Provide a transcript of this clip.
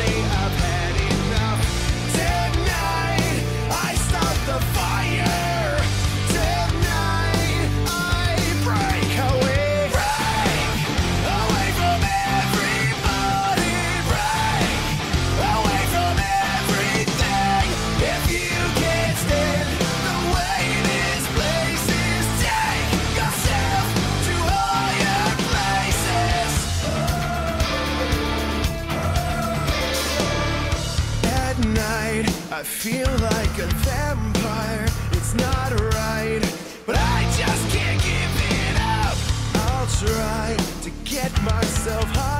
finally I've had enough. Tonight I start the fire. Tonight I break away. Break away from everybody. Break away from everything. If you can't stand the way this place is, take yourself to higher places. At night, I feel like a vampire. It's not right, but I just can't give it up. I'll try to get myself high.